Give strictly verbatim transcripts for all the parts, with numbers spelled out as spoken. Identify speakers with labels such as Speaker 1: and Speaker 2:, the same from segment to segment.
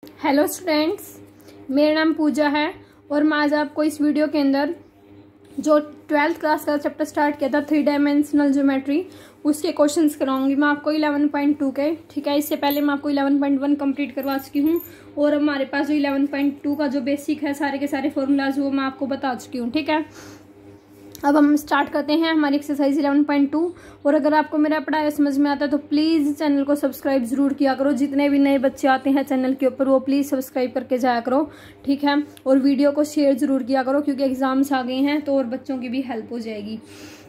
Speaker 1: Hello students, मेरा नाम पूजा है और मैं आज आपको इस वीडियो के अंदर जो ट्वेल्थ क्लास का चैप्टर स्टार्ट किया था थ्री डायमेंशनल ज्योमेट्री, उसके क्वेश्चंस कराऊंगी मैं आपको इलेवन पॉइंट टू के। ठीक है, इससे पहले मैं आपको इलेवन पॉइंट वन कंप्लीट करवा चुकी हूँ और हमारे पास जो इलेवन पॉइंट टू का जो बेसिक है सारे के सारे फॉर्मूलाज वो मैं आपको बता चुकी हूँ। ठीक है, अब हम स्टार्ट करते हैं हमारी एक्सरसाइज इलेवन पॉइंट टू। और अगर आपको मेरा पढ़ाया समझ में आता है तो प्लीज़ चैनल को सब्सक्राइब जरूर किया करो। जितने भी नए बच्चे आते हैं चैनल के ऊपर वो प्लीज़ सब्सक्राइब करके जाया करो। ठीक है, और वीडियो को शेयर जरूर किया करो क्योंकि एग्जाम्स आ गए हैं तो और बच्चों की भी हेल्प हो जाएगी।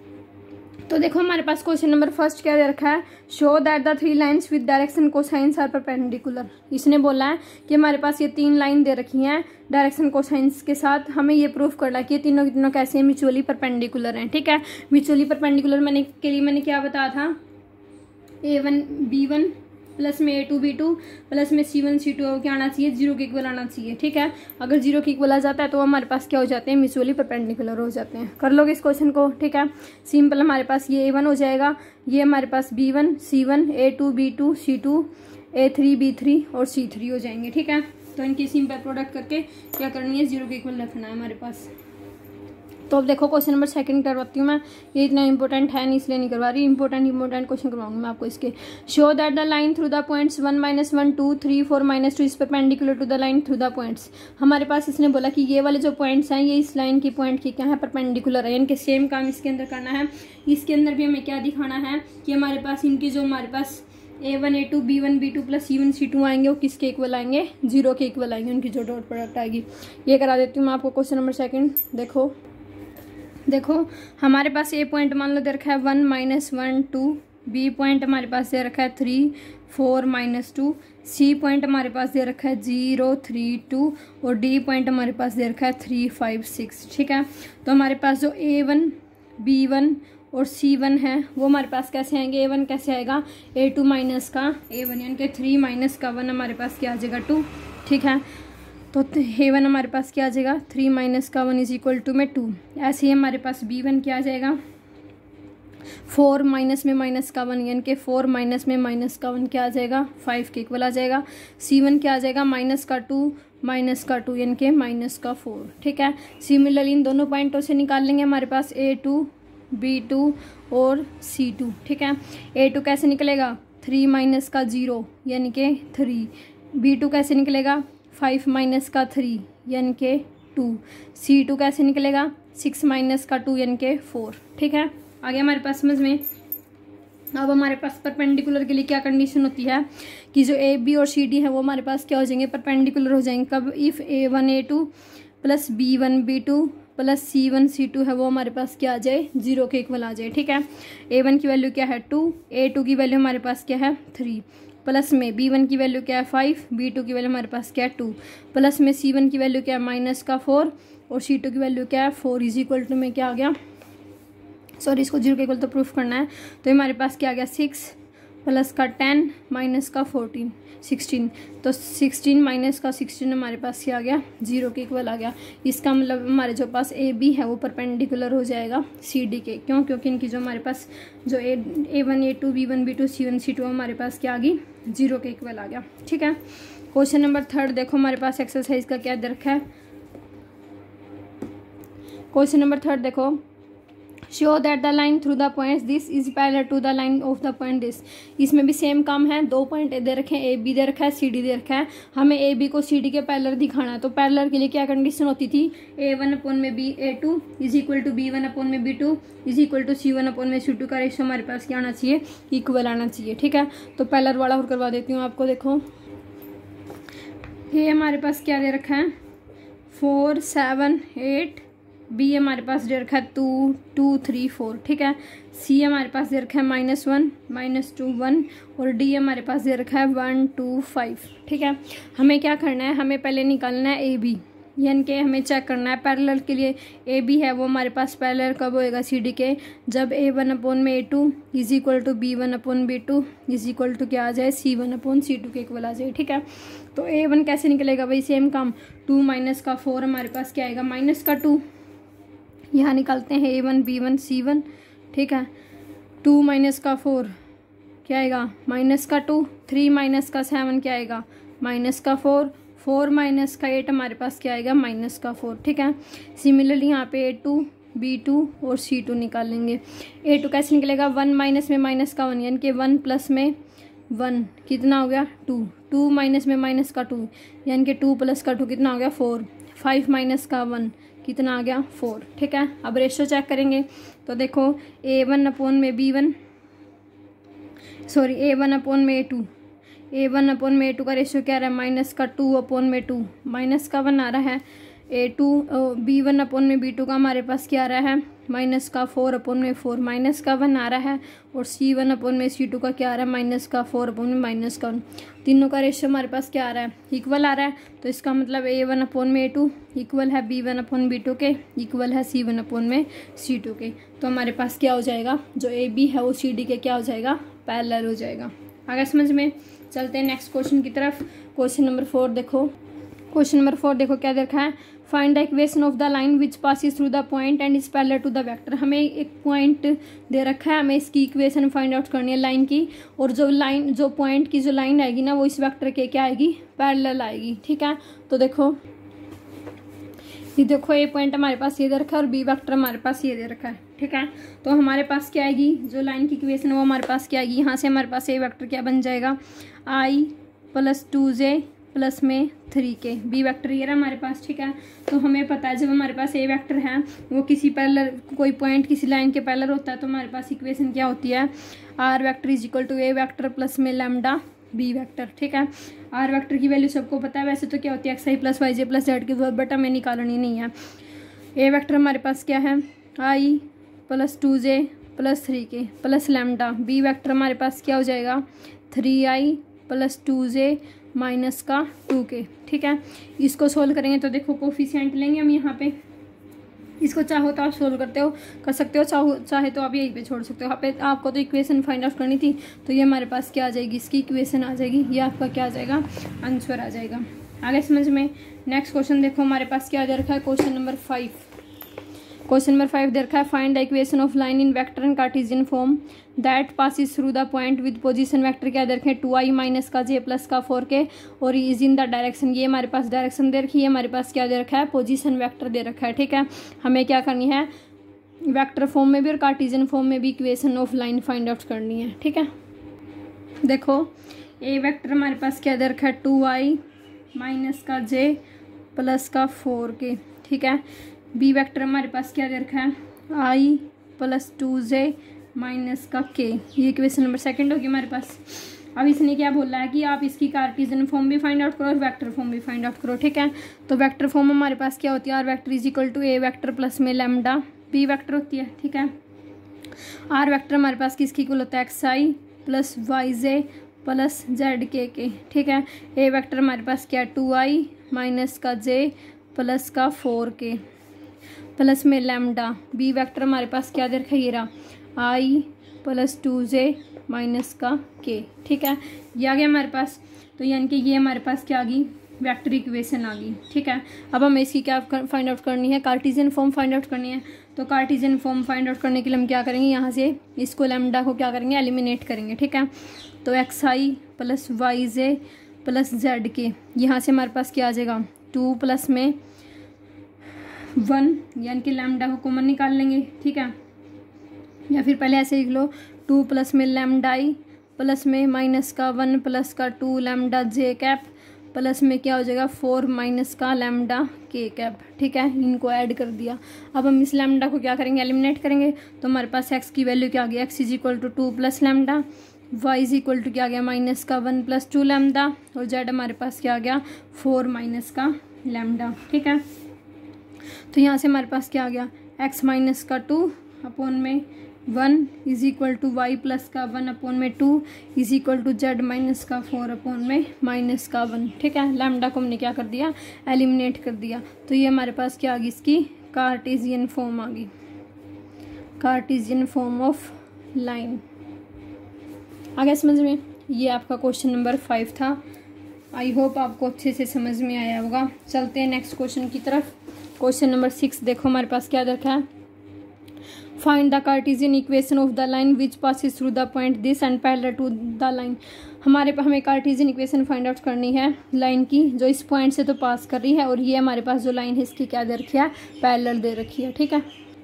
Speaker 1: तो देखो हमारे पास क्वेश्चन नंबर फर्स्ट क्या दे रखा है, show that the three lines with direction cosines are perpendicular. इसने बोला है कि हमारे पास ये तीन लाइन दे रखी हैं डायरेक्शन कोसाइंस के साथ, हमें ये प्रूफ करना है कि ये तीनों के तीनों कैसे म्यूचुअली परपेंडिकुलर हैं। ठीक है, म्यूचुअली परपेंडिकुलर मैंने के लिए मैंने क्या बताया था, A one B one plus में A two B two plus में सी वन सी टू क्या आना चाहिए, जीरो के इक्वल आना चाहिए। ठीक है, अगर जीरो के इक्वल आ जाता है तो हमारे पास क्या हो जाते हैं, म्यूचुअली परपेंडिकुलर हो जाते हैं। कर लोगे इस क्वेश्चन को। ठीक है, सिंपल हमारे पास ये ए वन हो जाएगा, ये हमारे पास B one C one A two B two C two A three B three और सी थ्री हो जाएंगे। ठीक है, तो इनकी सिंपल प्रोडक्ट करके क्या करनी है, जीरो के इक्वल रखना है हमारे पास। तो अब देखो क्वेश्चन नंबर सेकंड करवाती हूँ मैं, ये इतना इंपॉर्टेंट है नहीं इसलिए नहीं करवा रही, इंपॉर्टेंट इंपॉर्टेंट क्वेश्चन करवाऊंगी मैं आपको इसके। Show that the line through the points one minus one two three four minus two is perpendicular to the line through the points. हमारे पास इसने बोला कि ये वाले जो पॉइंट्स हैं ये इस लाइन की पॉइंट की क्या है, परपेंडिकुलर है। इनके सेम काम इसके अंदर करना है। इसके अंदर भी हमें क्या दिखाना है कि हमारे पास इनकी जो हमारे पास A one A two B one B two plus C one C two आएंगे वो किसके इक्वल आएंगे, जीरो के इक्वल आएंगे, उनकी जो डॉट प्रोडक्ट आएगी। ये करा देती हूँ मैं आपको क्वेश्चन नंबर सेकंड। देखो देखो हमारे पास ए पॉइंट मान लो दे रखा है one minus one two, B point हमारे पास दे रखा है three four minus two, C point हमारे पास दे रखा है जीरो थ्री टू और डी पॉइंट हमारे पास दे रखा है थ्री फाइव सिक्स। ठीक है, तो हमारे पास जो ए वन बी वन और सी वन है वो हमारे पास कैसे आएंगे, ए वन कैसे आएगा, ए टू माइनस का ए वन यानी कि थ्री माइनस का वन हमारे पास क्या आ जाएगा, टू। ठीक है, तो ए वन हमारे पास क्या आ जाएगा, थ्री माइनस का वन इज इक्वल टू में टू। ऐसे ही हमारे पास बी वन क्या आ जाएगा, फोर माइनस में माइनस का वन यानी कि फोर माइनस में माइनस का वन क्या आ जाएगा, फाइव के इक्वल आ जाएगा। सी वन क्या आ जाएगा, माइनस का टू माइनस का टू यानी कि माइनस का फोर। ठीक है, सिमिलरली इन दोनों पॉइंटों से निकाल लेंगे हमारे पास ए टू बी टू और सी टू। ठीक है, ए टू कैसे निकलेगा, थ्री माइनस का जीरो यानी कि थ्री, बी टू कैसे निकलेगा, फाइव माइनस का थ्री यानी कि टू, सी टू कैसे निकलेगा, सिक्स माइनस का टू यानी कि फोर। ठीक है, आगे हमारे पास समझ में। अब हमारे पास परपेंडिकुलर के लिए क्या कंडीशन होती है कि जो ए बी और सी डी है वो हमारे पास क्या हो जाएंगे, परपेंडिकुलर हो जाएंगे। कब, if A one A two plus B one B two plus C one C two है वो हमारे पास क्या आ जाए, जीरो के इक्वल आ जाए। ठीक है, ए वन की वैल्यू क्या है, टू, ए टू की वैल्यू हमारे पास क्या है, थ्री, प्लस में बी वन की वैल्यू क्या है, फाइव, बी टू की वैल्यू हमारे पास क्या है, टू, प्लस में सी वन की वैल्यू क्या है, माइनस का फोर और सी टू की वैल्यू क्या है, फोर इज इक्वल टू में क्या आ गया, सॉरी इसको जीरो के इक्वल तो प्रूफ करना है, तो हमारे पास क्या आ गया, सिक्स प्लस का टेन माइनस का फोर्टीन, सिक्सटीन, तो सिक्सटीन माइनस का सिक्सटीन हमारे पास क्या आ गया, जीरो के इक्वल आ गया। इसका मतलब हमारे जो पास ए बी है वो परपेंडिकुलर हो जाएगा सी डी के, क्यों, क्योंकि इनकी जो हमारे पास जो A A one A two B one B two C one C two हमारे पास क्या आ गई, जीरो के इक्वल आ गया। ठीक है, क्वेश्चन नंबर थर्ड देखो हमारे पास एक्सरसाइज का क्या दे रखा है। क्वेश्चन नंबर थर्ड देखो, show that the line through the points this is parallel to the line of the point this. इसमें भी सेम काम है, दो पॉइंट दे रखे हैं, ए बी दे रखा है, सी डी दे रखा है, हमें ए बी को सी डी के पैरेलल दिखाना है। तो पैरेलल के लिए क्या कंडीशन होती थी, ए वन अपॉन में B A two is equal to B one upon में B two is equal to C one upon में सी टू का रेशो हमारे पास क्या आना चाहिए, इक्वल आना चाहिए। ठीक है, तो पैरेलल वाला और करवा देती हूँ आपको। देखो ये हमारे पास क्या दे रखा है, फोर सेवन एट, बी हमारे पास दे रखा है टू टू थ्री फोर। ठीक है, सी हमारे पास दे रखा है minus one minus two one और डी हमारे पास दे रखा है वन टू फाइव। ठीक है, हमें क्या करना है, हमें पहले निकालना है ए बी, यानी कि हमें चेक करना है पैरेलल के लिए ए बी है वो हमारे पास पैरेलल कब होएगा सी डी के, जब ए वन अपॉन में A two is equal to B one upon B two is equal to क्या आ जाए, C one upon C two के इक्वल आ जाए। ठीक है, तो ए वन कैसे निकलेगा भाई, सेम काम, टू माइनस का फोर हमारे पास क्या आएगा, माइनस का टू, यहाँ निकालते हैं A one B one C one. ठीक है, टू माइनस का फोर क्या आएगा, माइनस का टू, थ्री माइनस का सेवन क्या आएगा, माइनस का फोर, फोर माइनस का एट हमारे पास क्या आएगा, माइनस का फोर। ठीक है, सिमिलरली यहाँ पे ए टू, बी टू और सी टू निकालेंगे। ए टू कैसे निकलेगा, वन माइनस में माइनस का वन, यानी कि वन प्लस में वन कितना हो गया, टू। टू माइनस में माइनस का टू, यानी कि टू प्लस का टू कितना हो गया, फोर। फाइव माइनस का वन कितना आ गया, फोर। ठीक है, अब रेशो चेक करेंगे तो देखो ए वन अपॉन में B one, sorry A one upon में A two, A one upon में ए टू का रेशियो क्या आ रहा है, माइनस का टू अपॉन में टू, माइनस का वन आ रहा है। A two B one upon में बी टू का हमारे पास क्या आ रहा है, माइनस का फोर अपॉन में फोर, माइनस का वन आ रहा है। और सी वन अपॉन में सी टू का क्या आ रहा है, माइनस का फोर अपॉन में माइनस का वन। तीनों का रेशियो हमारे पास क्या आ रहा है, इक्वल आ रहा है। तो इसका मतलब ए वन अपॉन में ए टू इक्वल है B one upon B two के, इक्वल है सी वन अपॉन में सी टू के। तो हमारे पास क्या हो जाएगा, जो ए बी है वो सी डी के क्या हो जाएगा, पैरेलल हो जाएगा। आगे समझ में, चलते हैं नेक्स्ट क्वेश्चन की तरफ। क्वेश्चन नंबर फोर देखो, क्वेश्चन नंबर फोर देखो क्या देखा है, find the equation of the line which passes through the point and is parallel to the vector. हमें एक पॉइंट दे रखा है, हमें इसकी इक्वेशन फाइंड आउट करनी है लाइन की, और जो लाइन जो पॉइंट की जो लाइन आएगी ना वो इस वेक्टर के क्या आएगी, पैरेलल आएगी। ठीक है, तो देखो ये देखो ए पॉइंट हमारे पास ये दे रखा है और बी वेक्टर हमारे पास ये दे रखा है। ठीक है, तो हमारे पास क्या आएगी, जो लाइन की इक्वेशन है वो हमारे पास क्या आएगी, यहाँ से हमारे पास ए वेक्टर क्या बन जाएगा, i plus two J plus में थ्री के, बी वेक्टर ये रहा हमारे पास। ठीक है, तो हमें पता है जब हमारे पास ए वेक्टर है वो किसी पैरेलल, कोई पॉइंट किसी लाइन के पैरेलल होता है, तो हमारे पास इक्वेशन क्या होती है, r vector is equal to a vector plus में लैम्डा बी वेक्टर। ठीक है, आर वेक्टर की वैल्यू सबको पता है, वैसे तो क्या होती है x i plus y j plus z की जरूरत, बट हमें निकालनी नहीं है। ए वेक्टर हमारे पास क्या है, आई प्लस टू जे plus three k plus lambda, b vector हमारे पास क्या हो जाएगा, थ्री आई प्लस टू जे माइनस का टू के। ठीक है, इसको सोल्व करेंगे तो देखो कोफिशिएंट लेंगे हम यहाँ पे, इसको चाहो तो आप सोल्व करते हो कर सकते हो, चाहो चाहे तो आप यहीं पे छोड़ सकते हो। यहाँ पे आपको तो इक्वेशन फाइंड आउट करनी थी, तो ये हमारे पास क्या आ जाएगी, इसकी इक्वेशन आ जाएगी, ये आपका क्या आ जाएगा, आंसर आ जाएगा। आगे समझ में, नेक्स्ट क्वेश्चन देखो हमारे पास क्या दे रखा है, question number five. Question number five दे रखा है, find the equation of line in vector and Cartesian form that passes through the point with position vector क्या दे रखे हैं, टू आई माइनस का जे प्लस का फोर के, और इज इन द डायरेक्शन, ये हमारे पास डायरेक्शन दे रखी है, हमारे पास क्या दे रखा है, पोजीशन वेक्टर दे रखा है। ठीक है, हमें क्या करनी है, वेक्टर फॉर्म में भी और कार्टेशियन फॉर्म में भी equation of line find out करनी है। ठीक है, देखो ए वेक्टर हमारे पास क्या दे रखा है, टू आई माइनस का जे प्लस का फोर के। ठीक है, बी वेक्टर हमारे पास क्या दे रखा है, आई प्लस टू जे माइनस का के, ये इक्वेशन नंबर सेकंड होगी हमारे पास। अब इसने क्या बोला है कि आप इसकी कार्टेशियन फॉर्म भी फाइंड आउट करो और वेक्टर फॉर्म भी फाइंड आउट करो। ठीक है, तो वेक्टर फॉर्म हमारे पास क्या होती है, r vector is equal to a vector plus में लैम्डा बी वेक्टर होती है। ठीक है, आर वेक्टर हमारे पास किसकी इक्वल होता है, x i plus y j plus z k के। ठीक है, ए वेक्टर हमारे पास क्या, टू आई माइनस का जे प्लस का फोर के प्लस में लैम्डा, बी वेक्टर हमारे पास क्या दे रखा है, ये रहा i plus two j minus का के। ठीक है, ये आ गया हमारे पास, तो यानी कि ये हमारे पास क्या आ गई, वेक्टर इक्वेशन आ गई। ठीक है, अब हमें इसकी क्या फाइंड आउट करनी है, कार्टेशियन फॉर्म फाइंड आउट करनी है। तो कार्टेशियन फॉर्म फाइंड आउट करने के लिए हम क्या करेंगे, यहाँ से इसको लैम्डा को क्या करेंगे, एलिमिनेट करेंगे। ठीक है, तो x i plus y j plus z k, यहाँ से हमारे पास क्या आ जाएगा, टू प्लस में वन, यानी कि लैम्डा को कॉमन निकाल लेंगे। ठीक है, या फिर पहले ऐसे लिख लो, टू प्लस में लैम्डा आई प्लस में माइनस का वन प्लस का two lambda j cap plus में क्या हो जाएगा, फोर माइनस का लैम्डा के कैप। ठीक है, इनको ऐड कर दिया। अब हम इस लैम्डा को क्या करेंगे, एलिमिनेट करेंगे। तो हमारे पास एक्स की वैल्यू क्या आ गई, x is equal to two plus lambda, y is equal to क्या आ गया, माइनस का वन प्लस टू लैम्डा, और जेड हमारे पास क्या आ गया, फोर माइनस का लैम्डा। ठीक है, तो यहाँ से हमारे पास क्या आ गया, एक्स माइनस का टू अपॉन में one is equal to y plus का वन अपॉन में two is equal to Z minus का फोर अपॉन में माइनस का वन। ठीक है, लैम्डा को हमने क्या कर दिया, एलिमिनेट कर दिया। तो ये हमारे पास क्या आ गई, इसकी कार्टेशियन फॉर्म आ गई, कार्टेशियन फॉर्म ऑफ लाइन। आगे समझ में, ये आपका क्वेश्चन नंबर फाइव था। आई होप आपको अच्छे से समझ में आया होगा। चलते हैं नेक्स्ट क्वेश्चन की तरफ। क्वेश्चन नंबर सिक्स देखो हमारे पास क्या रखा है, find the Cartesian equation of the line which passes through the point this and parallel to the line. हमारे पास हमें कार्टेशियन इक्वेशन फाइंड आउट करनी है लाइन की, जो इस पॉइंट से तो पास कर रही है, और ये हमारे पास जो लाइन है इसकी क्या दे रखी है, पैरेलल दे रखी है। ठीक है,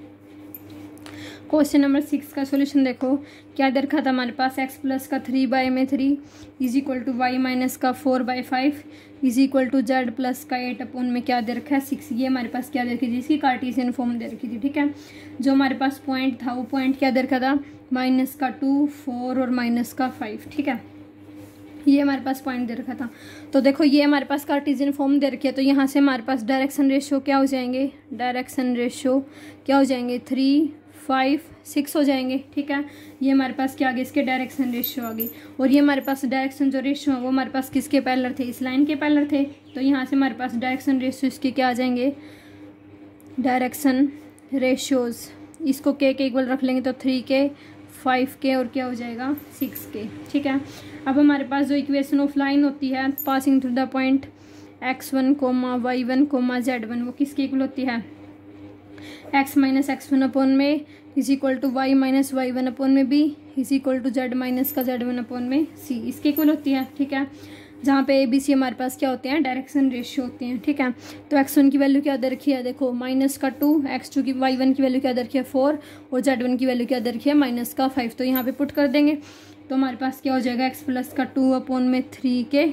Speaker 1: क्वेश्चन नंबर सिक्स का सॉल्यूशन देखो। क्या दे रखा था हमारे पास, एक्स प्लस का थ्री बाई में three is equal to Y minus का four by five is equal to z plus का एट अपॉन में क्या दे रखा है, सिक्स। ये हमारे पास क्या दे रखी थी, इसकी कार्टेशियन फॉर्म दे रखी थी। ठीक है, जो हमारे पास पॉइंट था वो पॉइंट क्या दे रखा था, माइनस का टू, फोर और माइनस का फाइव। ठीक है, ये हमारे पास पॉइंट दे रखा था। तो देखो ये हमारे पास कार्टेशियन फॉर्म दे रखी है, तो यहाँ से हमारे पास डायरेक्शन रेशियो क्या हो जाएंगे, डायरेक्शन रेशियो क्या हो जाएंगे, थ्री फाइव सिक्स हो जाएंगे। ठीक है, ये हमारे पास क्या आ गए, इसके डायरेक्शन रेशियो आ गए। और ये हमारे पास डायरेक्शन जो रेशियो है वो हमारे पास किसके पैरेलल थे, इस लाइन के पैरेलल थे। तो यहाँ से हमारे पास डायरेक्शन रेशियो इसके क्या आ जाएंगे, डायरेक्शन रेशियोज, इसको के के इक्वल रख लेंगे तो थ्री के, फाइव के और क्या हो जाएगा, सिक्स के। ठीक है, अब हमारे पास जो इक्वेशन ऑफ लाइन होती है passing through the point x one comma y one comma z one, वो किसके इक्वल होती है, x minus x one upon में is equal to Y minus Y one upon में b is equal to Z minus का z one upon में c, इसके equal होती है। ठीक है, जहाँ पे ए बी सी हमारे पास क्या होते हैं, डायरेक्शन रेशियो होते हैं। ठीक है, तो एक्स वन की वैल्यू क्या दे रखी है, देखो माइनस का टू, एक्स टू की वाई वन की वैल्यू क्या दे रखी है, फोर, और जेड वन की वैल्यू क्या दे रखी है, माइनस का फाइव। तो यहाँ पे पुट कर देंगे तो हमारे पास क्या हो जाएगा, एक्स प्लस का टू अपॉन में थ्री के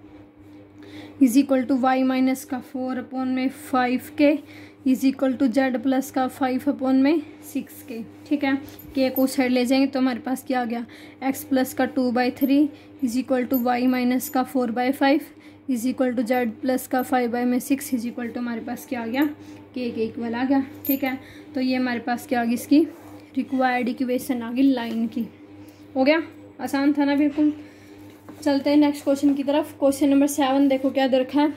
Speaker 1: is equal to Y minus का फोर अपॉन में फाइव के is equal to z plus का फाइव अपॉन में सिक्स के। ठीक है, के को साइड ले जाएंगे तो हमारे पास क्या आ गया, एक्स प्लस का two by three is equal to Y minus का four by five is equal to z plus का फाइव बाई में सिक्स इज इक्वल टू हमारे पास क्या आ गया, के के इक्वल आ गया। ठीक है, तो ये हमारे पास क्या आ गई, इसकी रिक्वायर्ड इक्वेशन आ गई लाइन की। हो गया, आसान था ना बिल्कुल। चलते हैं नेक्स्ट क्वेश्चन की तरफ। क्वेश्चन नंबर सेवन देखो क्या दे रखा है,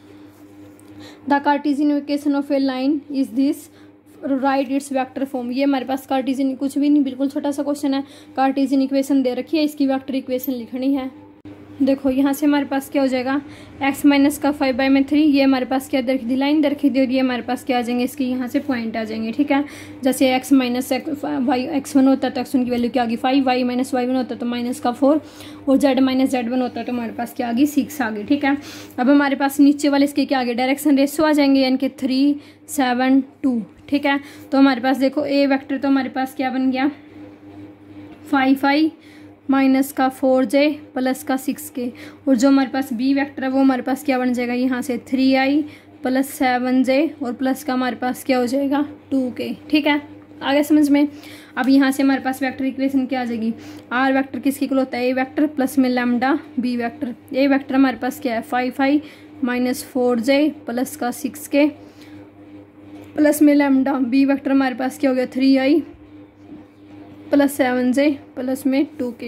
Speaker 1: the Cartesian equation of a line is this, right it's vector form. ये हमारे पास कार्टेशियन कुछ भी नहीं, बिल्कुल छोटा सा क्वेश्चन है। कार्टेशियन इक्वेशन दे रखी है, इसकी वेक्टर इक्वेशन लिखनी है। देखो यहाँ से हमारे पास क्या हो जाएगा, एक्स माइनस का फाइव बाई में थ्री, ये हमारे पास क्या दे रखी थी, लाइन दे रखी थी, और ये हमारे पास क्या आ जाएंगे, इसके यहाँ से पॉइंट आ जाएंगे। ठीक है, जैसे x minus y x one होता है तो एक्स वन की वैल्यू क्या आ गई, five, y minus Y one होता है तो माइनस का फोर, और जेड माइनस जेड वन होता है तो हमारे पास क्या आ गई, सिक्स आ गई। ठीक है, अब हमारे पास नीचे वाले इसके क्या आ गए, डायरेक्शन रेशियो आ जाएंगे, यानी कि थ्री सेवन टू। ठीक है, तो हमारे पास देखो ए वेक्टर तो हमारे पास क्या बन गया, फाइव आई माइनस का फोर जे प्लस का सिक्स के, और जो हमारे पास बी वेक्टर है वो हमारे पास क्या बन जाएगा, यहाँ से थ्री आई प्लस सेवन जे और प्लस का हमारे पास क्या हो जाएगा, टू के। ठीक है, आगे समझ में। अब यहाँ से हमारे पास वेक्टर इक्वेशन क्या आ जाएगी, आर वेक्टर किसके इक्वल होता है, ए वेक्टर प्लस में lambda b vector. A vector हमारे पास क्या है, five i minus four j plus का सिक्स के प्लस में लैम्डा, बी वेक्टर हमारे पास क्या हो गया, थ्री आई प्लस सेवन जे प्लस में टू के।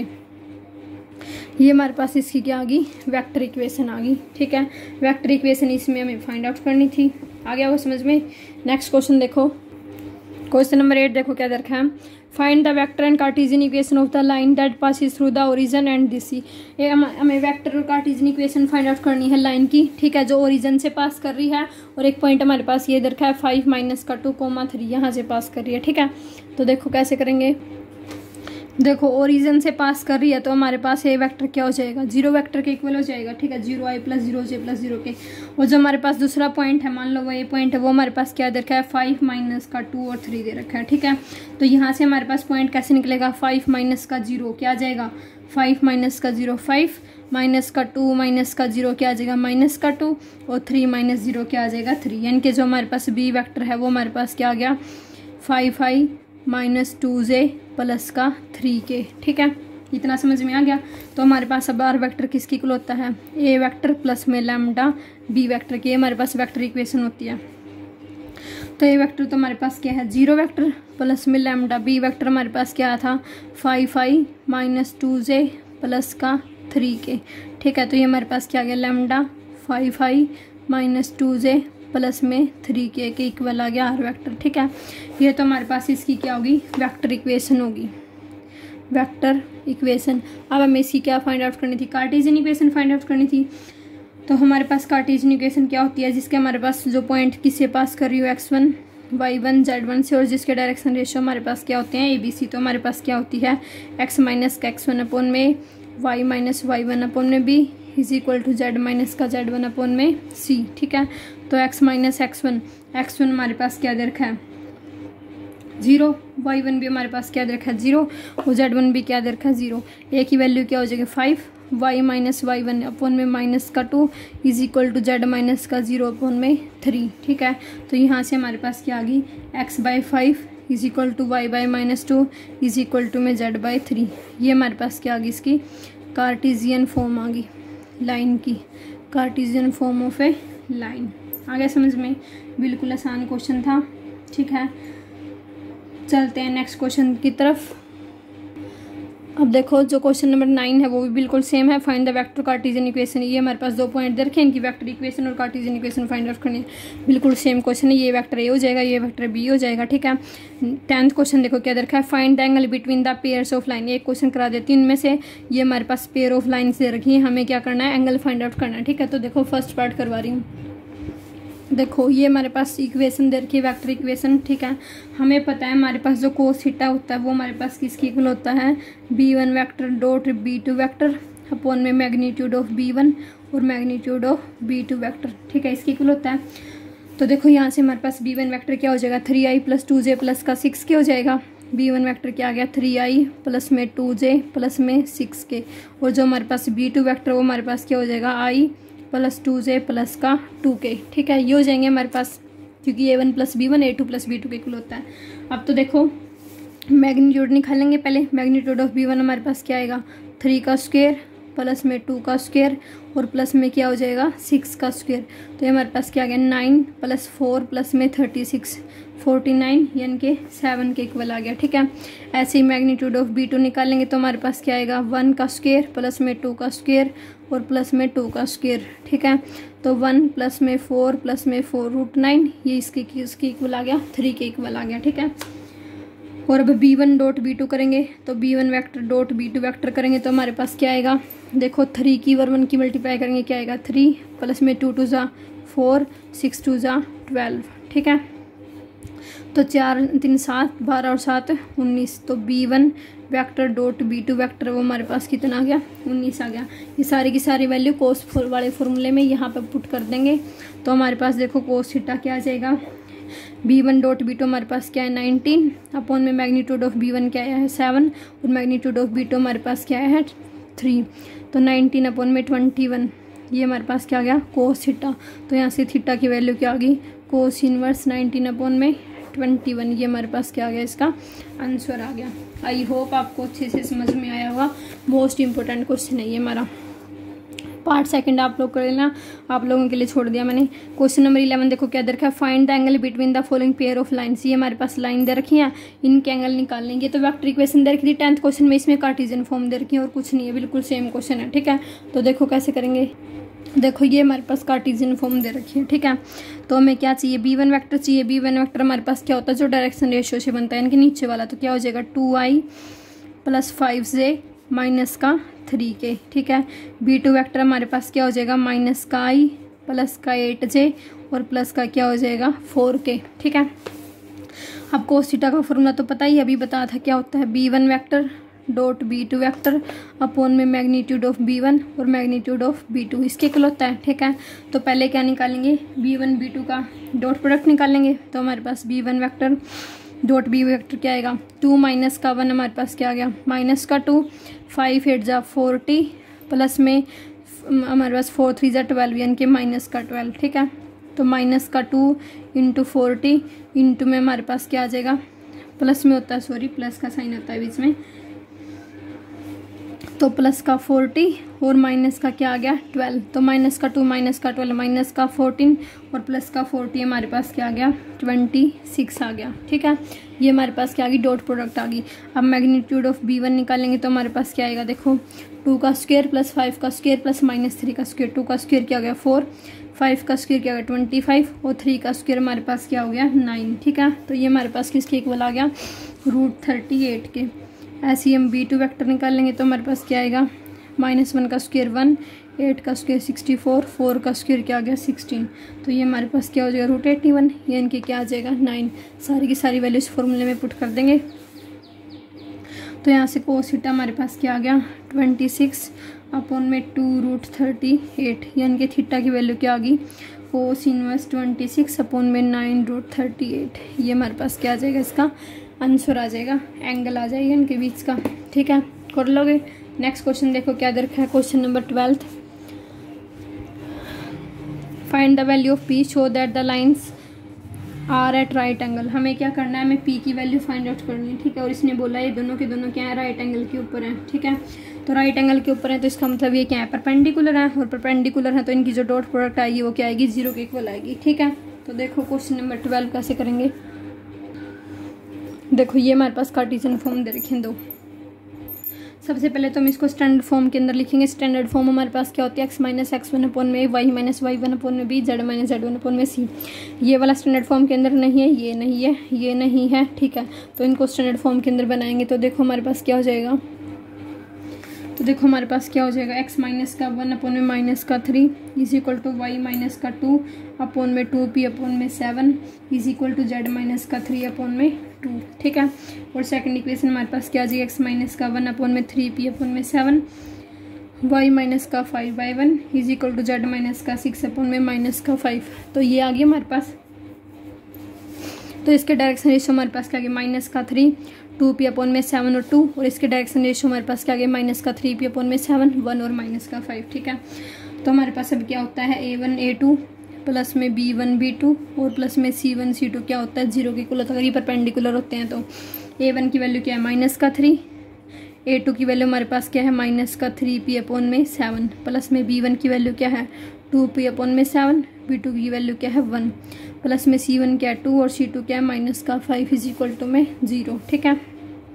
Speaker 1: ये हमारे पास इसकी क्या आ गई, वेक्टर इक्वेशन आ गई। ठीक है, वेक्टर इक्वेशन इसमें हमें फाइंड आउट करनी थी। आ गया वो समझ में। नेक्स्ट क्वेश्चन देखो, क्वेश्चन नंबर एट देखो क्या दरखा है, find the vector and Cartesian equation of the line that passes through the origin and this c. ये हमें वेक्टर और कार्टेशियन इक्वेशन फाइंड आउट करनी है लाइन की। ठीक है, जो ओरिजिन से पास कर रही है, और एक पॉइंट हमारे पास ये दरखा है फाइव माइनस का टू कोमा थ्री, यहाँ से पास कर रही है। ठीक है, तो देखो कैसे करेंगे, देखो ओरिजिन से पास कर रही है तो हमारे पास ए वेक्टर क्या हो जाएगा, जीरो वेक्टर के इक्वल हो जाएगा। ठीक है, zero i plus zero j plus zero k, और जो हमारे पास दूसरा पॉइंट है, मान लो वो ए पॉइंट है, वो हमारे पास क्या दे रखा है, फाइव माइनस का टू और थ्री दे रखा है। ठीक है, तो यहाँ से हमारे पास पॉइंट कैसे निकलेगा, फाइव माइनस का जीरो क्या आ जाएगा, फाइव माइनस का जीरो फाइव, माइनस का टू माइनस का जीरो क्या आ जाएगा, माइनस का टू, और थ्री माइनस जीरो क्या आ जाएगा, थ्री। यानी कि जो हमारे पास बी वेक्टर है वो हमारे पास क्या आ गया, five i minus two J plus का थ्री के। ठीक है, इतना समझ में आ गया। तो हमारे पास अब आर वेक्टर किसकी इक्वल होता है, ए वेक्टर प्लस में लैम्डा बी वेक्टर की, हमारे पास वेक्टर इक्वेशन होती है। तो ए वेक्टर तो हमारे पास क्या है, जीरो वेक्टर प्लस में लैम्डा, बी वेक्टर हमारे पास क्या था, five i minus two J plus का थ्री के। ठीक है, तो ये हमारे पास क्या आ गया, lambda five i minus two J plus में थ्री के के इक्वल आ गया आर वेक्टर। ठीक है, ये तो हमारे पास इसकी क्या होगी, वेक्टर इक्वेशन होगी, वेक्टर इक्वेशन। अब हमें इसकी क्या फाइंड आउट करनी थी, कार्टेशियन इक्वेशन फाइंड आउट करनी थी। तो हमारे पास कार्टेशियन इक्वेशन क्या होती है, जिसके हमारे पास जो पॉइंट किससे पास कर रही हो, x one y one z one से और जिसके डायरेक्शन रेशियो हमारे पास क्या होते हैं ए बी सी, तो हमारे पास क्या होती है एक्स माइनस का एक्स वन अपोन में Y minus Y one upon में b is equal to Z minus का जेड वन अपोन में सी। ठीक है, तो x minus x one x one हमारे पास क्या दे रखा है जीरो, वाई वन भी हमारे पास क्या दे रखा है जीरो और जेड वन भी क्या दे रखा है जीरो। ए की वैल्यू क्या हो जाएगी five, y minus Y one upon में माइनस का two is equal to Z minus का जीरो अपोन में थ्री। ठीक है, तो यहाँ से हमारे पास क्या आ गई x by five is equal to y by minus two is equal to में जेड बाई थ्री। ये हमारे पास क्या आ गई इसकी कार्टेशियन फॉर्म आ गई लाइन की, Cartesian form of a line. आ गया समझ में, बिल्कुल आसान क्वेश्चन था। ठीक है, चलते हैं नेक्स्ट क्वेश्चन की तरफ। अब देखो जो क्वेश्चन नंबर नाइन है वो भी बिल्कुल सेम है, find the vector Cartesian equation. ये हमारे पास दो पॉइंट दे रखे हैं, इनकी वेक्टर इक्वेशन और कार्टेशियन इक्वेशन फाइंड आउट करनी है। बिल्कुल सेम क्वेश्चन है, ये वेक्टर ए हो जाएगा, ये वेक्टर बी हो जाएगा। ठीक है, टेंथ क्वेश्चन देखो क्या दे रखा है, find the angle between the pairs of line. एक क्वेश्चन करा देती हूँ इनमें से, ये हमारे पास पेयर ऑफ लाइन दे रखी है, हमें क्या करना है एंगल फाइंड आउट करना है। ठीक है, तो देखो फर्स्ट पार्ट करवा रही हूँ। देखो ये हमारे पास इक्वेशन दे रखी है वेक्टर इक्वेशन। ठीक है, हमें पता है हमारे पास जो कोस थीटा होता है वो हमारे पास किसकी इक्वल होता है B one vector dot B two vector upon में मैग्नीट्यूड ऑफ बी वन और magnitude of B two vector. ठीक है, इसकी इक्वल होता है। तो देखो यहाँ से हमारे पास बी वन वैक्टर क्या हो जाएगा थ्री आई प्लस टू जे प्लस का सिक्स के हो जाएगा। बी वन वैक्टर क्या आ गया थ्री आई प्लस में टू जे प्लस में सिक्स के, और जो हमारे पास बी टू वैक्टर वो हमारे पास क्या हो जाएगा i plus two J plus का टू के। ठीक है, ये हो जाएंगे हमारे पास, क्योंकि a one plus B one A two plus b two के इक्वल होता है। अब तो देखो मैग्नीट्यूड निकालेंगे पहले। मैग्नीट्यूड ऑफ बी वन हमारे पास क्या आएगा थ्री का स्क्वायर प्लस में टू का स्क्वायर और प्लस में क्या हो जाएगा सिक्स का स्क्वायर। तो ये हमारे पास क्या आ गया नाइन प्लस फोर प्लस में थर्टी सिक्स फोर्टी नाइन यानी कि सेवन के इक्वल आ गया। ठीक है, ऐसे ही मैग्नीट्यूड ऑफ बी टू निकालेंगे तो हमारे पास क्या आएगा वन का स्क्वायर प्लस में टू का स्क्वायर और प्लस में टू का स्क्वायर। ठीक है, तो वन प्लस में फोर प्लस में फोर रूट नाइन, ये इसके इसके इक्वल आ गया थ्री के इक्वल आ गया। ठीक है, और अब B one dot B two करेंगे तो B one vector dot B two vector करेंगे तो हमारे पास क्या आएगा देखो थ्री की वर वन की मल्टीप्लाई करेंगे क्या आएगा थ्री प्लस में टू टू ज़ा फोर सिक्स टू ज़ा ट्वेल्व। ठीक है, तो चार तीन सात बारह और सात उन्नीस, तो B one vector dot B two vector वो हमारे पास कितना आ गया उन्नीस आ गया। ये सारी की सारी वैल्यू कोस वाले फॉर्मूले में यहाँ पे पुट कर देंगे तो हमारे पास देखो कोस थीटा क्या आ जाएगा B one dot B two हमारे पास क्या है नाइनटीन अपॉन में मैग्नीट्यूड ऑफ बी वन क्या है सेवन और मैग्नीट्यूड ऑफ बी टू हमारे पास क्या है थ्री, तो नाइनटीन अपॉन में ट्वेंटी वन, ये हमारे पास क्या आ गया कोस थीटा। तो यहाँ से थीटा की वैल्यू क्या आ गई कोस इनवर्स नाइनटीन अपॉन में ट्वेंटी वन, ये हमारे पास क्या आ गया इसका आंसर आ गया। आई होप आपको अच्छे से समझ में आया होगा। मोस्ट इंपॉर्टेंट क्वेश्चन है ये हमारा। पार्ट सेकंड आप लोग कर लेना, आप लोगों के लिए छोड़ दिया मैंने। क्वेश्चन नंबर इलेवन देखो क्या दे रखा है find the angle between the following pair of lines. ये हमारे पास लाइन दे रखी है, इनके एंगल निकाल लेंगे। तो वेक्टर इक्वेशन दे रखी थी टेंथ क्वेश्चन में, इसमें कार्टेशियन फॉर्म दे रखी है और कुछ नहीं है, बिल्कुल सेम क्वेश्चन है। ठीक है, तो देखो कैसे करेंगे। देखो ये हमारे पास कार्टेशियन फॉर्म दे रखी है। ठीक है, तो हमें क्या चाहिए बी वन वैक्टर चाहिए। बी वन वैक्टर हमारे पास क्या होता है जो डायरेक्शन रेशियो से बनता है इनके नीचे वाला, तो क्या हो जाएगा two I plus five J minus का थ्री के। ठीक है, बी टू वैक्टर हमारे पास क्या हो जाएगा माइनस का आई प्लस का एट जे और प्लस का क्या हो जाएगा फोर के। ठीक है, अब कोस थीटा का फॉर्मूला तो पता ही अभी बताया था क्या होता है B one vector dot B two vector upon में मैग्नीट्यूड ऑफ बी वन और मैग्नीट्यूड ऑफ बी टू इसके इक्वल होता है। ठीक है, तो पहले क्या निकालेंगे बी वन बी टू का डॉट प्रोडक्ट निकालेंगे तो हमारे पास B one vector dot B vector क्या आएगा टू माइनस का वन हमारे पास क्या आ गया माइनस का टू, फाइव एट जा फोर्टी प्लस में हमारे पास फोर थ्री जा ट्वेल्व यानी कि माइनस का ट्वेल्व। ठीक है, तो माइनस का टू इंटू फोर्टी इंटू में हमारे पास क्या आ जाएगा प्लस में होता है, सॉरी प्लस का साइन होता है बीच में, तो प्लस का फोर्टी और माइनस का क्या आ गया ट्वेल्व, तो माइनस का टू माइनस का ट्वेल्व माइनस का फोर्टीन और प्लस का फोर्टी हमारे पास क्या आ गया ट्वेंटी सिक्स आ गया। ठीक है, ये हमारे पास क्या आ गई डॉट प्रोडक्ट आ गई। अब मैग्नीट्यूड ऑफ बी वन निकालेंगे तो हमारे पास क्या आएगा देखो टू का स्क्वायर प्लस फाइव का स्क्वायर प्लस माइनस थ्री का स्क्वायर, टू का स्क्वायर क्या हो गया फोर, फाइव का स्क्वायर क्या हो गया ट्वेंटी फाइव और थ्री का स्क्वायर हमारे पास क्या हो गया नाइन। ठीक है, तो ये हमारे पास किसके इक्वल आ गया रूट थर्टी एट के। ऐसे ही हम बी टू वैक्टर निकाल लेंगे तो हमारे पास क्या आएगा माइनस वन का स्क्वायर वन, एट का स्क्वायर सिक्सटी फोर, फोर का स्क्वायर क्या आ गया सिक्सटीन। तो ये हमारे पास क्या हो जाएगा रूट एट्टी वन, ये इनकी क्या आ जाएगा नाइन। सारी की सारी वैल्यूज फॉर्मूले में पुट कर देंगे। तो यहाँ से कोस थीटा हमारे पास क्या आ गया ट्वेंटी सिक्स अपॉन में टू रूट थर्टी एट, यानी कि थीटा की वैल्यू क्या आ गई cos inverse twenty six upon में नाइन रूट थर्टी एट। ये हमारे पास क्या आ जाएगा, इसका आंसर आ जाएगा, एंगल आ जाएगा इनके बीच का। ठीक है, कर लोगे। नेक्स्ट क्वेश्चन देखो क्या दे रखा है, question number twelfth. Find the value of P, show that the lines are at right angle. हमें क्या करना है, हमें पी की वैल्यू फाइंड आउट करनी है। ठीक है, और इसने बोला ये दोनों के दोनों क्या है राइट एंगल के ऊपर है। ठीक है, तो राइट एंगल के ऊपर है तो इसका मतलब ये क्या है परपेंडिकुलर है, और परपेंडिकुलर है तो इनकी जो डॉट प्रोडक्ट आएगी वो क्या आएगी जीरो के इक्वल आएगी। ठीक है, तो देखो क्वेश्चन नंबर ट्वेल्व कैसे करेंगे। देखो ये हमारे पास कार्टेशियन फॉर्म दे रखे हैं दो। सबसे पहले तो हम इसको स्टैंडर्ड फॉर्म के अंदर लिखेंगे। स्टैंडर्ड फॉर्म हमारे पास क्या होती है x minus x one upon में Y minus Y one upon में B, Z minus Z one upon में सी। ये वाला स्टैंडर्ड फॉर्म के अंदर नहीं है, ये नहीं है, ये नहीं है। ठीक है, तो इनको स्टैंडर्ड फॉर्म के अंदर बनाएंगे तो देखो हमारे पास क्या हो जाएगा, तो देखो हमारे पास क्या हो जाएगा एक्स माइनस का वन अपॉन में माइनस का three is equal to Y minus का टू अपॉन में टू पी अपॉन में seven is equal to Z minus का थ्री अपॉन में टू। ठीक है, और सेकंड इक्वेशन हमारे पास क्या आ जाएगा एक्स माइनस का वन अपॉन में थ्री पी अपॉन में सेवन वाई माइनस का five by one is equal to Z minus का सिक्स अपॉन में माइनस का फाइव। तो ये आ गया हमारे पास। तो इसके डायरेक्शन रेशियो हमारे पास क्या आ गया माइनस का थ्री टू पी अपॉन में सेवन और टू, और इसके डायरेक्शन रेशियो हमारे पास क्या आ गया माइनस का थ्री पी अपॉन में सेवन वन और माइनस का फाइव। ठीक है, तो हमारे पास अब क्या होता है A one A two plus में बी वन बी टू और प्लस में सी वन सी टू क्या होता है जीरो के इक्वल होता है। अगर ये परपेंडिकुलर होते हैं तो ए वन की वैल्यू क्या है माइनस का थ्री, ए टू की वैल्यू हमारे पास क्या है माइनस का थ्री पी अपॉन में सेवन, प्लस में बी वन की वैल्यू क्या है टू पी अपॉन में सेवन, बी टू की वैल्यू क्या है वन, प्लस में सी वन क्या है टू और सी टू क्या है माइनस का फाइव इज इक्वल टू में जीरो। ठीक है,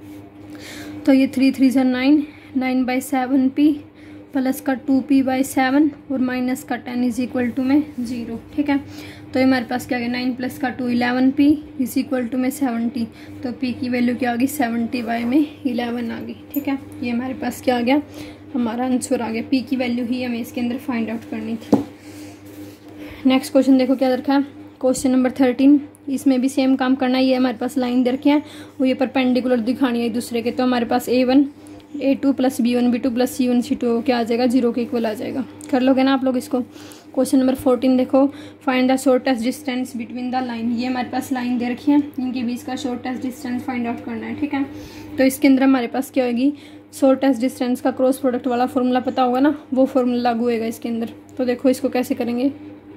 Speaker 1: तो ये थ्री थ्री ज़ा nine, nine by seven P plus का टू पी बाई सेवन और माइनस का टेन इज इक्वल टू में जीरो। ठीक है, तो ये हमारे पास क्या आ गया नाइन प्लस का two eleven P is equal to में सेवेंटी। तो पी की वैल्यू क्या आ गई सेवेंटी बाई में इलेवन आ गई। ठीक है, ये हमारे पास क्या आ गया हमारा आंसर आ गया। पी की वैल्यू ही हमें इसके अंदर फाइंड आउट करनी थी। नेक्स्ट क्वेश्चन देखो क्या रखा है, क्वेश्चन नंबर थर्टीन। इसमें भी सेम काम करना है। ये हमारे पास लाइन दे रखे हैं वो ये परपेंडिकुलर दिखानी है एक दूसरे के। तो हमारे पास A one A two plus B one B two plus C one C two क्या आ जाएगा जीरो के इक्वल आ जाएगा। कर लोगे ना आप लोग इसको। क्वेश्चन नंबर फोर्टीन देखो, find the shortest distance between the line. ये हमारे पास लाइन दे रखी है, इनके बीच का शॉर्टेस्ट डिस्टेंस फाइंड आउट करना है। ठीक है, तो इसके अंदर हमारे पास क्या होगी शॉर्टेस्ट डिस्टेंस का क्रॉस प्रोडक्ट वाला फॉर्मूला पता होगा ना, वो फॉर्मूला लागू होगा इसके अंदर। तो देखो इसको कैसे करेंगे।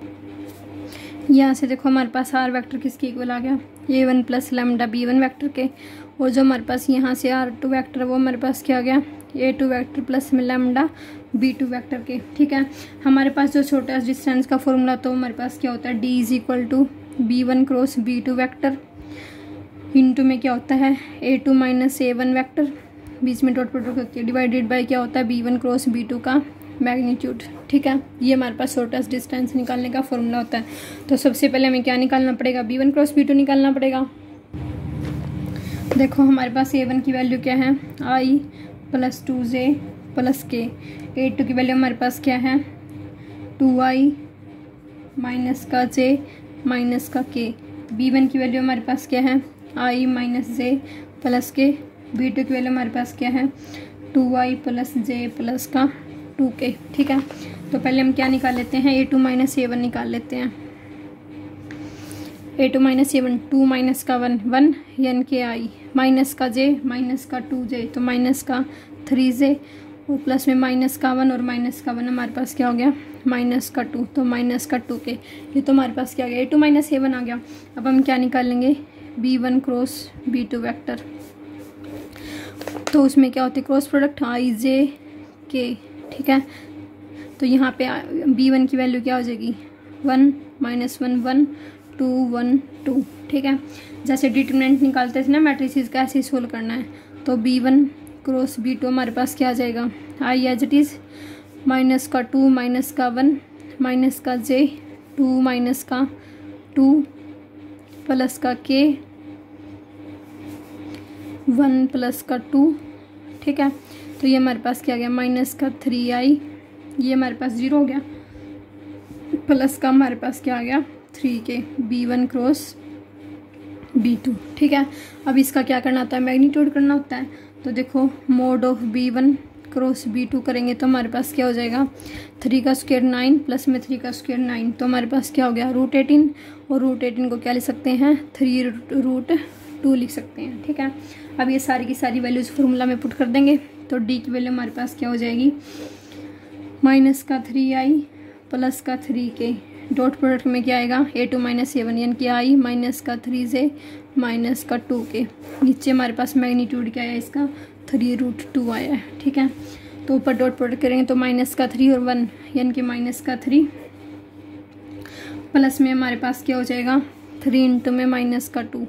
Speaker 1: यहाँ से देखो हमारे पास आर वेक्टर किसके इक्वल आ गया A one plus lambda B one vector के, और जो हमारे पास यहाँ से आर टू वैक्टर वो हमारे पास क्या आ गया ए टू वैक्टर प्लस में लेमडा बी टू वैक्टर के। ठीक है, हमारे पास जो छोटा डिस्टेंस का फॉर्मूला तो हमारे पास क्या होता है D is equal to B one cross B two vector into में क्या होता है A two minus A one vector, बीच में डॉट प्रोडक्ट होती है, डिवाइडेड बाई क्या होता है B one cross B two का मैग्नीट्यूड। ठीक है, ये हमारे पास शॉर्टेस्ट डिस्टेंस निकालने का फॉर्मूला होता है। तो सबसे पहले हमें क्या निकालना पड़ेगा B one cross B two निकालना पड़ेगा। देखो हमारे पास ए वन की वैल्यू क्या है आई plus two J plus K, A two की वैल्यू हमारे पास क्या है टू आई माइनस का जे माइनस का के, बी वन की वैल्यू हमारे पास क्या है I minus J plus K, B two की वैल्यू हमारे पास क्या है two I plus J plus का टू के। ठीक है, तो पहले हम क्या निकाल लेते हैं A two minus A one निकाल लेते हैं। A two minus A one two minus का one one N K I minus का जे माइनस का टू जे तो माइनस का थ्री जे और प्लस में माइनस का वन और माइनस का वन हमारे पास क्या हो गया माइनस का टू तो माइनस का टू के। ये तो हमारे पास क्या आ गया A two minus A one आ गया। अब हम क्या निकालेंगे B one cross B two vector, तो उसमें क्या होती है क्रॉस प्रोडक्ट आई जे के। ठीक है, तो यहाँ पे बी वन की वैल्यू क्या हो जाएगी one minus one one two one two. ठीक है, जैसे डिटरमिनेंट निकालते थे ना मैट्रिसेस का ऐसे ही सोल्व करना है। तो B one cross B two हमारे पास क्या आ जाएगा I as it is minus का टू माइनस का वन माइनस का जे टू माइनस का टू प्लस का के वन प्लस का टू। ठीक है, तो ये हमारे पास क्या गया माइनस का थ्री आई, ये हमारे पास जीरो हो गया, प्लस का हमारे पास क्या आ गया थ्री के B one cross B two. ठीक है, अब इसका क्या करना होता है, मैग्नीट्यूड करना होता है। तो देखो mod of B one cross B two करेंगे तो हमारे पास क्या हो जाएगा, थ्री का स्क्वायर नाइन प्लस में थ्री का स्क्वायर नाइन, तो हमारे पास क्या हो गया रूट एटीन, और रूट एटीन को क्या लिख सकते हैं, थ्री रूट टू लिख सकते हैं। ठीक है, अब ये सारी की सारी वैल्यूज फार्मूला में पुट कर देंगे तो डी की वैल्यू हमारे पास क्या हो जाएगी, माइनस का थ्री आई प्लस का थ्री के, डॉट प्रोडक्ट में क्या आएगा, A two minus A one यानी कि आई माइनस का थ्री से माइनस का टू के, नीचे हमारे पास मैग्नीट्यूड क्या है इसका, थ्री रूट टू आया है। ठीक है, तो ऊपर डॉट प्रोडक्ट करेंगे तो माइनस का थ्री और वन यानी कि माइनस का थ्री, प्लस में हमारे पास क्या हो जाएगा, थ्री इंटू में माइनस का two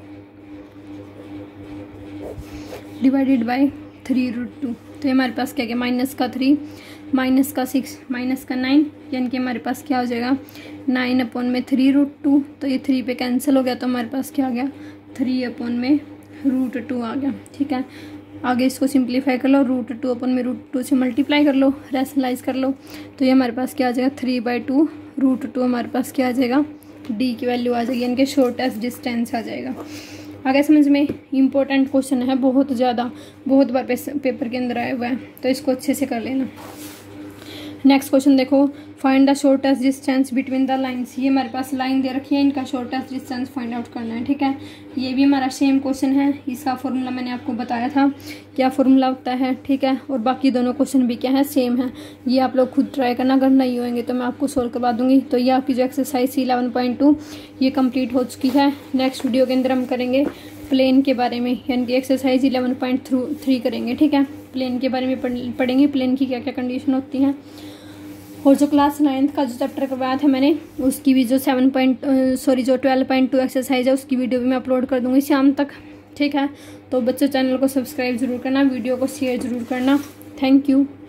Speaker 1: divided by three root two, तो ये हमारे पास क्या गया माइनस का थ्री माइनस का सिक्स माइनस का नाइन यानी कि हमारे पास क्या हो जाएगा नाइन अपॉन में थ्री रूट टू, तो ये थ्री पे कैंसिल हो गया तो हमारे पास क्या आ गया थ्री अपॉन में रूट टू आ गया। ठीक है, आगे इसको सिंप्लीफाई कर लो, रूट टू अपन में रूट टू से मल्टीप्लाई कर लो, रैशनलाइज कर लो, तो ये हमारे पास क्या आ जाएगा three by two root two, हमारे पास क्या आ जाएगा डी की वैल्यू आ जाएगी यानी कि शॉर्टेस्ट डिस्टेंस आ जाएगा। आगे समझ में, इंपॉर्टेंट क्वेश्चन है बहुत ज़्यादा, बहुत बार पेपर के अंदर आया हुआ है, तो इसको अच्छे से कर लेना। नेक्स्ट क्वेश्चन देखो, find the shortest distance between the lines, ये हमारे पास लाइन दे रखी है, इनका शॉर्टेस्ट डिस्टेंस फाइंड आउट करना है। ठीक है, ये भी हमारा सेम क्वेश्चन है, इसका फॉर्मूला मैंने आपको बताया था क्या फॉर्मूला होता है। ठीक है, और बाकी दोनों क्वेश्चन भी क्या है सेम है, ये आप लोग खुद ट्राई करना, अगर नहीं होंगे तो मैं आपको सोल्व करवा दूंगी। तो ये आपकी जो एक्सरसाइज इलेवन पॉइंट टू ये कंप्लीट हो चुकी है। नेक्स्ट वीडियो के अंदर हम करेंगे प्लेन के बारे में, यानी कि एक्सरसाइज इलेवन पॉइंट थ्री करेंगे। ठीक है, प्लेन के बारे में पढ़ेंगे, प्लेन की क्या क्या कंडीशन होती हैं, और जो क्लास नाइन्थ का जो चैप्टर करवाया था मैंने उसकी भी जो सेवन पॉइंट सॉरी जो ट्वेल्व पॉइंट टू एक्सरसाइज है उसकी वीडियो भी मैं अपलोड कर दूंगी शाम तक। ठीक है, तो बच्चों चैनल को सब्सक्राइब जरूर करना, वीडियो को शेयर जरूर करना। Thank you.